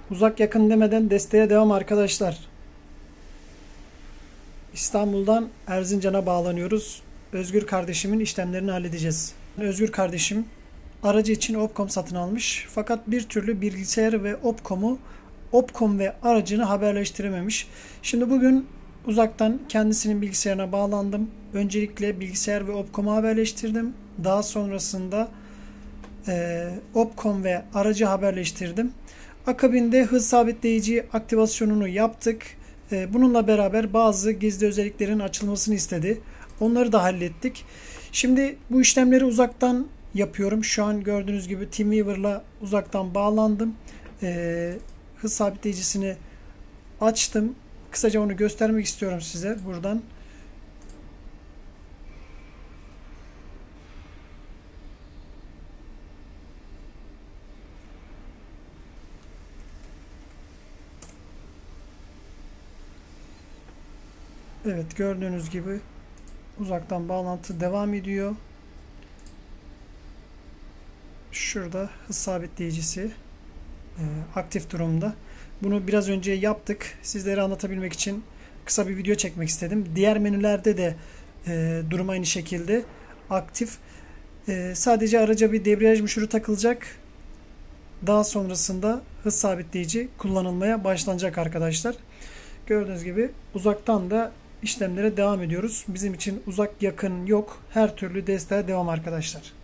Uzak yakın demeden desteğe devam arkadaşlar. İstanbul'dan Erzincan'a bağlanıyoruz. Özgür kardeşimin işlemlerini halledeceğiz. Özgür kardeşim aracı için Opcom satın almış. Fakat bir türlü bilgisayarı ve Opcom ve aracını haberleştirememiş. Şimdi bugün uzaktan kendisinin bilgisayarına bağlandım. Öncelikle bilgisayar ve Opcom'u haberleştirdim. Daha sonrasında Opcom ve aracı haberleştirdim. Akabinde hız sabitleyici aktivasyonunu yaptık. Bununla beraber bazı gizli özelliklerin açılmasını istedi. Onları da hallettik. Şimdi bu işlemleri uzaktan yapıyorum. Şu an gördüğünüz gibi TeamViewer'la uzaktan bağlandım. Hız sabitleyicisini açtım. Kısaca onu göstermek istiyorum size buradan. Evet, gördüğünüz gibi uzaktan bağlantı devam ediyor. Şurada hız sabitleyicisi aktif durumda. Bunu biraz önce yaptık. Sizlere anlatabilmek için kısa bir video çekmek istedim. Diğer menülerde de durum aynı şekilde aktif. Sadece araca bir debriyaj müşürü takılacak. Daha sonrasında hız sabitleyici kullanılmaya başlanacak arkadaşlar. Gördüğünüz gibi uzaktan da işlemlere devam ediyoruz. Bizim için uzak yakın yok. Her türlü desteğe devam arkadaşlar.